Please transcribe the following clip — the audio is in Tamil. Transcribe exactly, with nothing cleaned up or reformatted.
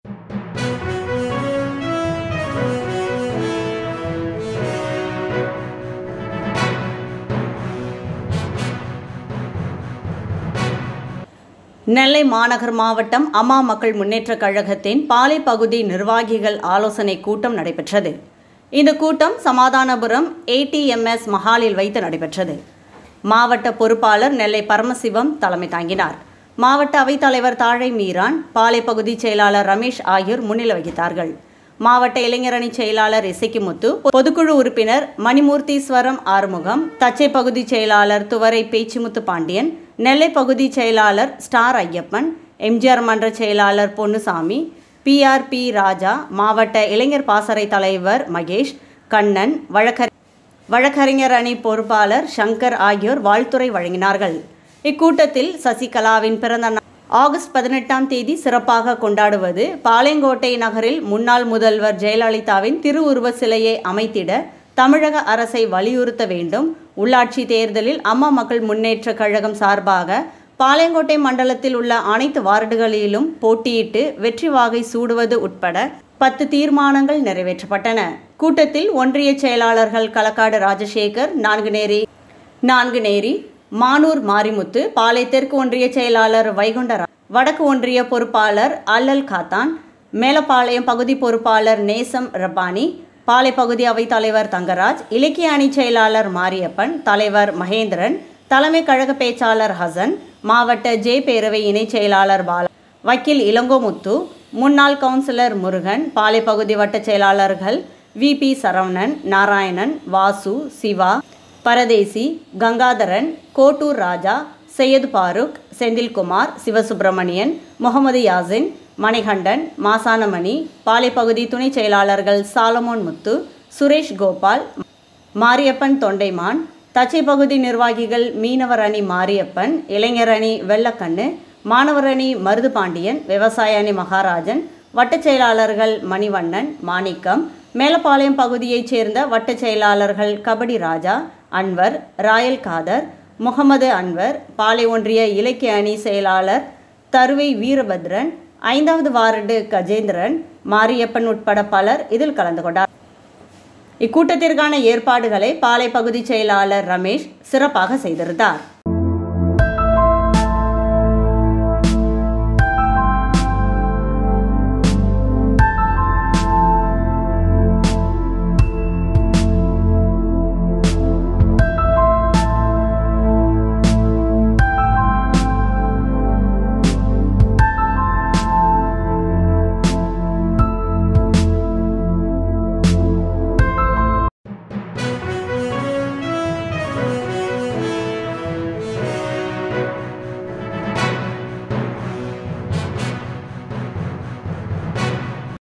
நெல்லை மாநகர் மாவட்டம் அம்மா மக்கள் முன்னேற்ற கழகத்தின் பாலை பகுதி நிர்வாகிகள் ஆலோசனை கூட்டம் நடைபெற்றது. இந்த கூட்டம் சமாதானபுரம் ஏடிஎம்எஸ் மஹாலில் வைத்து நடைபெற்றது. மாவட்ட பொறுப்பாளர் நெல்லை பரமசிவம் தலைமை தாங்கினார். மாவட்ட அவைத்தலைவர் தாழை மீரான், பாலை பகுதி செயலாளர் ரமேஷ் ஆகியோர் முன்னிலை வகித்தார்கள். மாவட்ட இளைஞரணி செயலாளர் இசைக்குமுத்து, பொதுக்குழு உறுப்பினர் மணிமூர்த்தீஸ்வரம் ஆறுமுகம், தச்சை பகுதி செயலாளர் துவரை பேச்சிமுத்து பாண்டியன், நெல்லை பகுதி செயலாளர் ஸ்டார் ஐயப்பன், எம்ஜிஆர் மன்ற செயலாளர் பொன்னுசாமி, பிஆர்பி ராஜா, மாவட்ட இளைஞர் பாசறை தலைவர் மகேஷ், கண்ணன், வழக்கறி வழக்கறிஞர் அணி பொறுப்பாளர் சங்கர் ஆகியோர் வாழ்த்துரை வழங்கினார்கள். இக்கூட்டத்தில் சசிகலாவின் பிறந்த நாள் ஆகஸ்ட் பதினெட்டாம் தேதி சிறப்பாக கொண்டாடுவது, பாளையங்கோட்டை நகரில் முன்னாள் முதல்வர் ஜெயலலிதாவின் திருவுருவ சிலையை அமைத்திட தமிழக அரசை வலியுறுத்த வேண்டும், உள்ளாட்சி தேர்தலில் அம்மா மக்கள் முன்னேற்ற கழகம் சார்பாக பாளையங்கோட்டை மண்டலத்தில் உள்ள அனைத்து வார்டுகளிலும் போட்டியிட்டு வெற்றி வாகை சூடுவது உட்பட பத்து தீர்மானங்கள் நிறைவேற்றப்பட்டன. கூட்டத்தில் ஒன்றிய செயலாளர்கள் களக்காடு ராஜசேகர், நான்குநேரி நான்குநேரி மானூர் மாரிமுத்து, பாளை தெற்கு ஒன்றிய செயலாளர் வைகுண்டரா, வடக்கு ஒன்றிய பொறுப்பாளர் அல்லல் காத்தான், மேலப்பாளையம் பகுதி பொறுப்பாளர் நேசம் ரப்பானி, பாளை பகுதி அவைத் தலைவர் தங்கராஜ், இலக்கிய அணி செயலாளர் மாரியப்பன், தலைவர் மகேந்திரன், தலைமை கழக பேச்சாளர் ஹசன், மாவட்ட ஜே பேரவை இணை செயலாளர் பாலா, வக்கீல் இளங்கோமுத்து, முன்னாள் கவுன்சிலர் முருகன், பாளை பகுதி வட்ட செயலாளர்கள் வி பி சரவணன், நாராயணன், வாசு, சிவா, பரதேசி, கங்காதரன், கோட்டூர் ராஜா, சையது பாருக், செந்தில்குமார், சிவசுப்பிரமணியன், முகமது யாசின், மணிகண்டன், மாசானமணி, பாளை பகுதி துணை செயலாளர்கள் சாலமோன் முத்து, சுரேஷ் கோபால், மாரியப்பன் தொண்டைமான், தச்சை பகுதி நிர்வாகிகள் மீனவர் அணி மாரியப்பன், இளைஞர் அணி வெள்ளக்கண்ணு, மாணவர் அணி மருதுபாண்டியன், விவசாய அணி மகாராஜன், வட்டச் செயலாளர்கள் மணிவண்ணன், மாணிக்கம், மேலப்பாளையம் பகுதியைச் சேர்ந்த வட்டச் செயலாளர்கள் கபடி ராஜா, அன்வர், ராயல் காதர், முகமது அன்வர், பாளை ஒன்றிய இலக்கிய அணி செயலாளர் தருவை வீரபத்ரன், ஐந்தாவது வார்டு கஜேந்திரன், மாரியப்பன் உட்பட பலர் இதில் கலந்து கொண்டார். இக்கூட்டத்திற்கான ஏற்பாடுகளை பாளை பகுதி செயலாளர் ரமேஷ் சிறப்பாக செய்திருந்தார்.